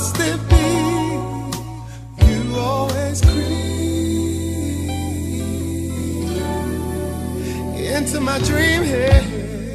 must it be? You always creep into my dream head.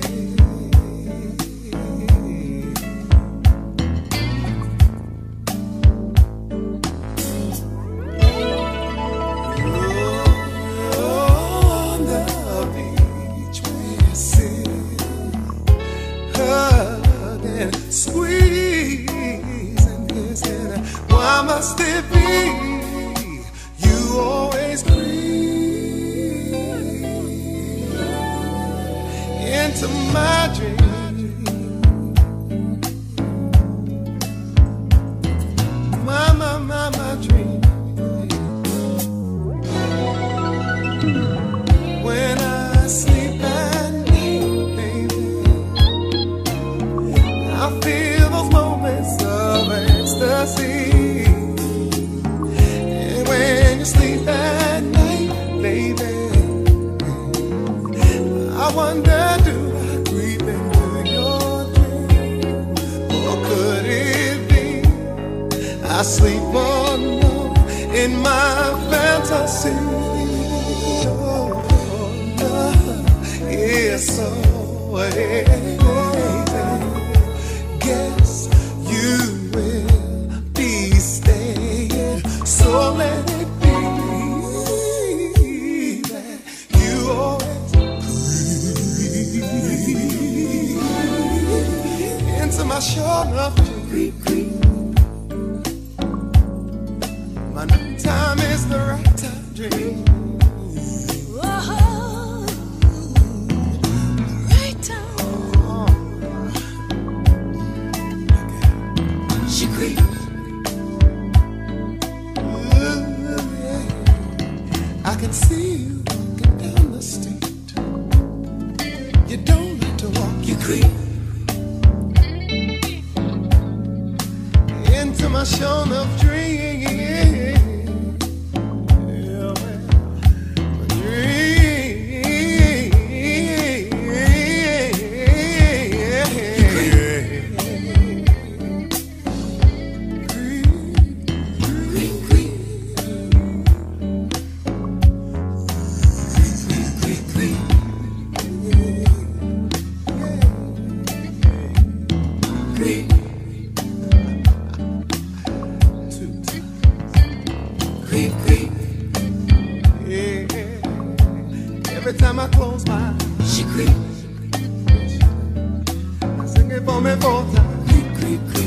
Must it be? You always creep into my dream. My dream. When I sleep at night, baby, I feel those moments of ecstasy. When you sleep at night, baby, I wonder, do I creep into your dream? Or could it be I sleep alone in my fantasy? Oh, love is so heavy. Guess you will be staying, so let it be that you always creep into my short enough dream. My night time is the right time dream. Right time. She creeps. I can see you walking down the street. You don't like to walk, you creep into my shown of dream. Every time I close my eyes, she creeps. Sing it for me 4 times. Creep, creep, creep.